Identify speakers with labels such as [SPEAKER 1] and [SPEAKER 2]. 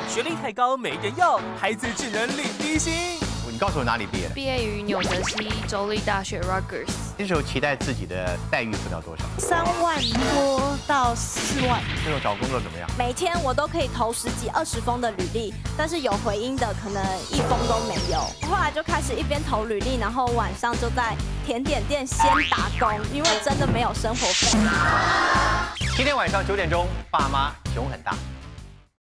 [SPEAKER 1] 学历太高没人要，孩子只能领低薪。
[SPEAKER 2] 你告诉我哪里毕业的？
[SPEAKER 3] 毕业于纽泽西州立大学 Rutgers。
[SPEAKER 2] 那时候期待自己的待遇分到多少
[SPEAKER 4] ？3万多到4万。
[SPEAKER 2] 那时候找工作怎么样？
[SPEAKER 4] 每天我都可以投10几20封的履历，但是有回音的可能1封都没有。后来就开始一边投履历，然后晚上就在甜点店先打工，因为真的没有生活费。
[SPEAKER 2] 今天晚上9点钟，爸妈熊很大。